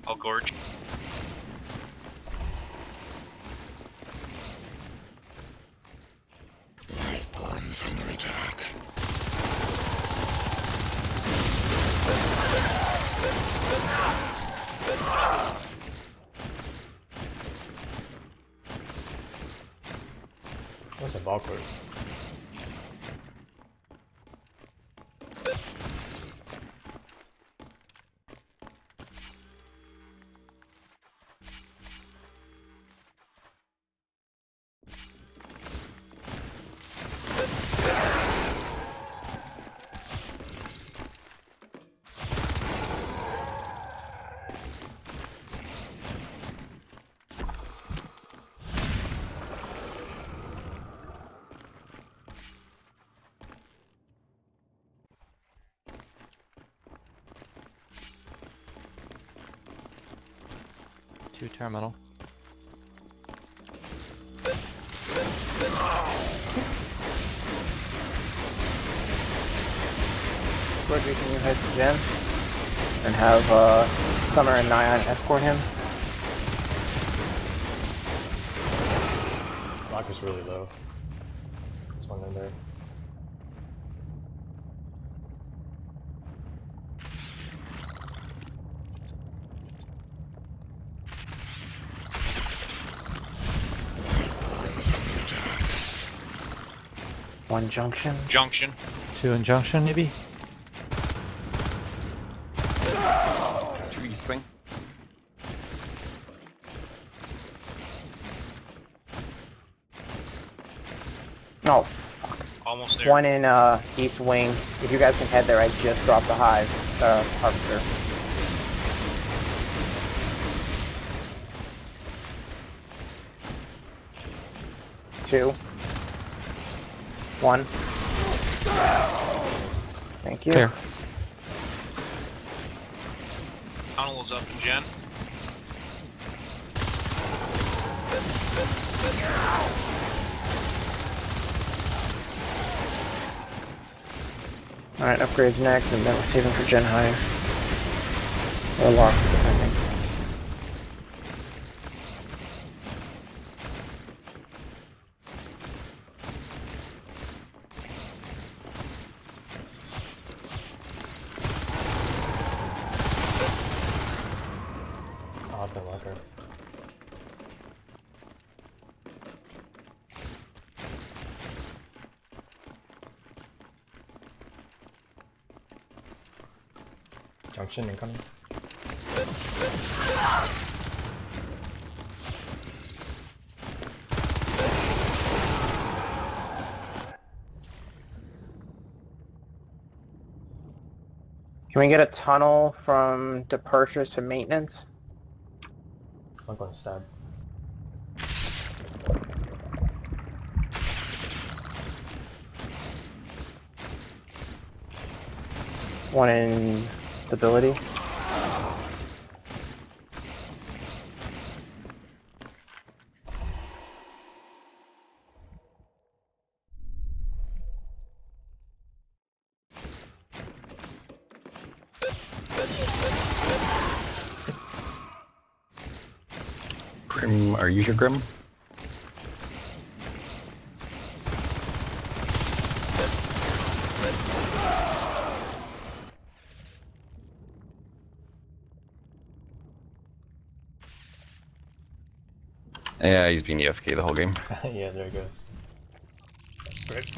I'll gorge. Lifeborn's under attack. That's a ballcourt. Two terminal. Roger, can you head to Jen and have Summer and Nyan escort him? Locker's really low. There's one in there. One junction. Junction. Two in junction, maybe? Two east wing. Oh, Almost there. one in east wing. If you guys can head there, I just dropped the hive harvester. Two. One. Thank you. Clear. Tunnel is up in Gen. Alright, upgrades next, and then we're saving for Gen High. Or lock, depending. Oh, it's a locker. Junction incoming. Can we get a tunnel from departures to maintenance? I'm going to stab. One in stability. Grim, or use your Grim. Yeah, he's been EFK the whole game. Yeah, there it goes. Script.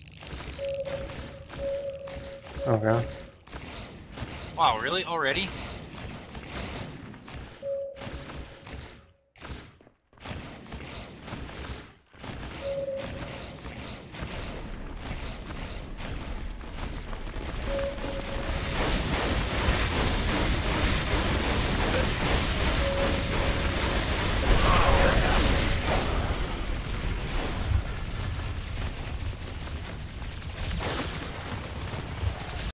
Okay. Wow, really? Already?